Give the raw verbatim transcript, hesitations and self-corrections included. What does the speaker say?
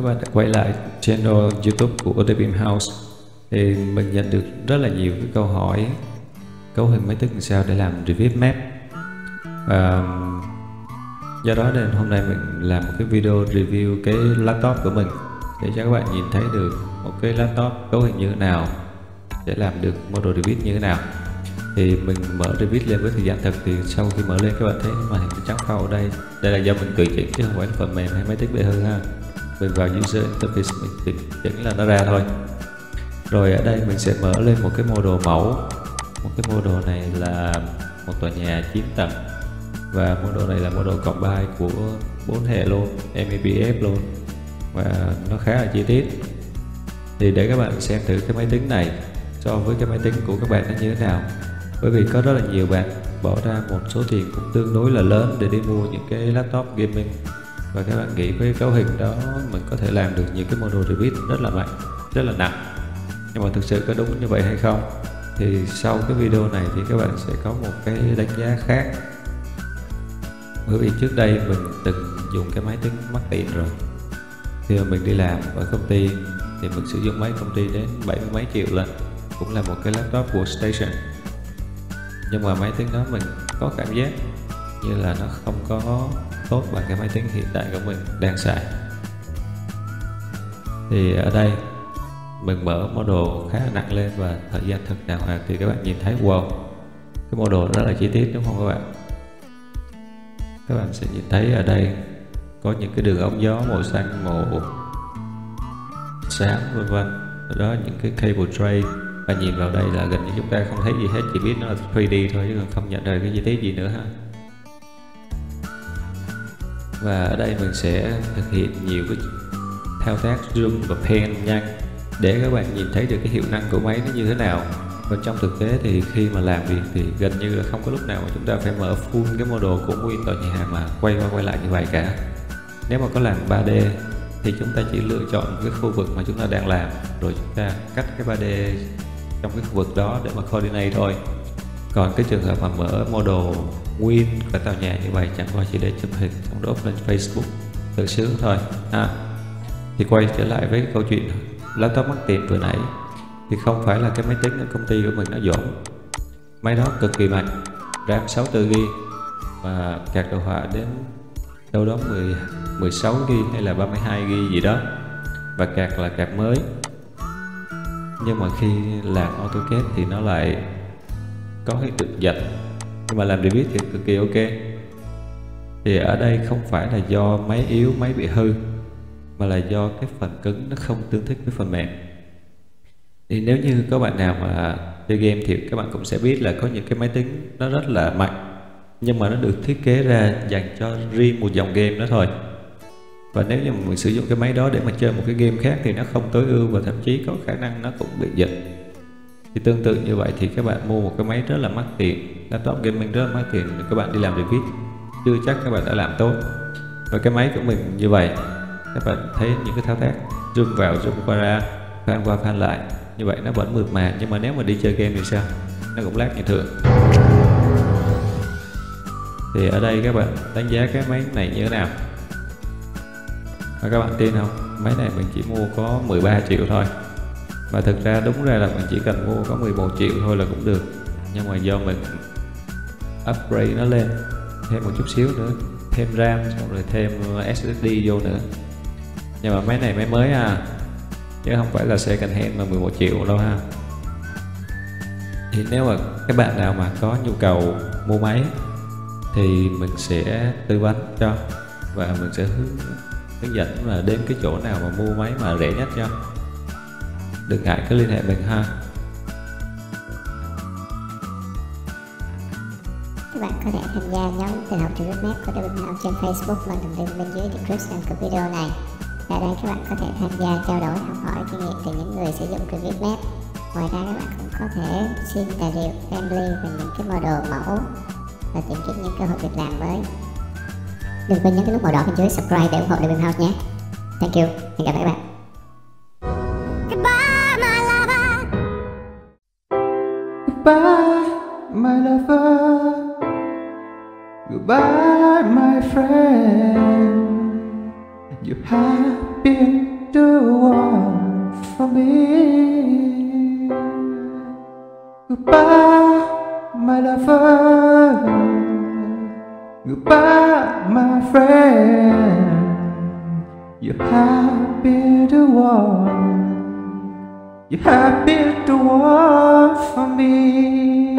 các bạn đã quay lại channel YouTube của Devin House. Thì mình nhận được rất là nhiều cái câu hỏi cấu hình máy tính làm sao để làm review map, và do đó nên hôm nay mình làm một cái video review cái laptop của mình để cho các bạn nhìn thấy được một cái laptop cấu hình như thế nào để làm được model review như thế nào. Thì mình mở review lên với thời gian thực, thì sau khi mở lên các bạn thấy màn hình trắng phau ở đây. Đây là do mình tự chỉnh chứ không phải là phần mềm hay máy tính bị hư ha. Mình vào user interface mình chỉnh là nó ra thôi. Rồi ở đây mình sẽ mở lên một cái model mẫu. Một cái model này là một tòa nhà chín tầng, và model này là model combine của bốn hệ luôn, em e pê ép luôn, và nó khá là chi tiết. Thì để các bạn xem thử cái máy tính này so với cái máy tính của các bạn nó như thế nào, bởi vì có rất là nhiều bạn bỏ ra một số tiền cũng tương đối là lớn để đi mua những cái laptop gaming, và các bạn nghĩ với cấu hình đó mình có thể làm được những cái model review rất là mạnh, rất là nặng. Nhưng mà thực sự có đúng như vậy hay không, thì sau cái video này thì các bạn sẽ có một cái đánh giá khác. Bởi vì trước đây mình từng dùng cái máy tính mắc tiền rồi. Khi mà mình đi làm ở công ty thì mình sử dụng máy công ty đến bảy mươi mấy triệu lần, cũng là một cái laptop workstation. Nhưng mà máy tính đó mình có cảm giác như là nó không có tốt bằng cái máy tính hiện tại của mình đang xài. Thì ở đây mình mở model khá là nặng lên, và thời gian thực đàng hoàng thì các bạn nhìn thấy wow, cái model rất là chi tiết đúng không các bạn? Các bạn sẽ nhìn thấy ở đây có những cái đường ống gió màu xanh, màu xám vân vân. Đó những cái cable tray, và nhìn vào đây là gần như chúng ta không thấy gì hết, chỉ biết nó là ba D thôi chứ còn không nhận ra cái chi tiết gì nữa ha. Và ở đây mình sẽ thực hiện nhiều cái thao tác zoom và pan nhanh để các bạn nhìn thấy được cái hiệu năng của máy nó như thế nào. Và trong thực tế thì khi mà làm việc thì gần như là không có lúc nào mà chúng ta phải mở full cái model của nguyên tòa nhà mà quay qua quay lại như vậy cả. Nếu mà có làm ba D thì chúng ta chỉ lựa chọn một cái khu vực mà chúng ta đang làm, rồi chúng ta cắt cái ba D trong cái khu vực đó để mà coordinate thôi. Còn cái trường hợp mà mở model nguyên cả tòa nhà như vậy chẳng qua chỉ để chụp hình xong đó up lên Facebook tự sướng thôi ha. Thì quay trở lại với cái câu chuyện laptop mắc tiền vừa nãy, thì không phải là cái máy tính ở công ty của mình nó dỗm. Máy đó cực kỳ mạnh, RAM sáu mươi tư gi-ga-bai và card đồ họa đến đâu đó mười, mười sáu gi-ga-bai hay là ba mươi hai gi-ga-bai gì đó, và card là card mới. Nhưng mà khi làm AutoCAD thì nó lại có hiện tượng giật, nhưng mà làm review thì cực kỳ ok. Thì ở đây không phải là do máy yếu, máy bị hư, mà là do cái phần cứng nó không tương thích với phần mềm. Thì nếu như các bạn nào mà chơi game thì các bạn cũng sẽ biết là có những cái máy tính nó rất là mạnh, nhưng mà nó được thiết kế ra dành cho riêng một dòng game đó thôi. Và nếu như mình sử dụng cái máy đó để mà chơi một cái game khác thì nó không tối ưu, và thậm chí có khả năng nó cũng bị giật. Thì tương tự như vậy thì các bạn mua một cái máy rất là mắc tiền, laptop gaming rất là mắc tiền, thì các bạn đi làm review chưa chắc các bạn đã làm tốt. Và cái máy của mình như vậy, các bạn thấy những cái thao tác zoom vào zoom qua ra, pan qua pan lại như vậy nó vẫn mượt mà. Nhưng mà nếu mà đi chơi game thì sao, nó cũng lag như thường. Thì ở đây các bạn đánh giá cái máy này như thế nào, và các bạn tin không, máy này mình chỉ mua có mười ba triệu thôi. Và thực ra đúng ra là mình chỉ cần mua có mười một triệu thôi là cũng được, nhưng mà do mình upgrade nó lên thêm một chút xíu nữa, thêm RAM xong rồi thêm ét ét đê vô nữa. Nhưng mà máy này máy mới à, chứ không phải là second hand mà mười một triệu đâu ha. Thì nếu mà các bạn nào mà có nhu cầu mua máy thì mình sẽ tư vấn cho, và mình sẽ hướng, hướng dẫn là đến cái chỗ nào mà mua máy mà rẻ nhất cho. Đừng ngại cứ liên hệ mình ha. Các bạn có thể tham gia nhóm tự học review map của Devin House trên Facebook bằng đường link bên dưới description của video này. Tại đây các bạn có thể tham gia trao đổi học hỏi kinh nghiệm từ những người sử dụng review map. Ngoài ra các bạn cũng có thể xin tài liệu friendly về những cái model mẫu và tìm kiếm những cơ hội việc làm mới. Đừng quên nhấn cái nút màu đỏ bên dưới subscribe để ủng hộ Devin House nhé. Thank you. Hẹn gặp lại các bạn. Goodbye, my lover. Goodbye, my friend. You have been the one for me. Goodbye, my lover. Goodbye, my friend. You have been the one. You have been the one for me.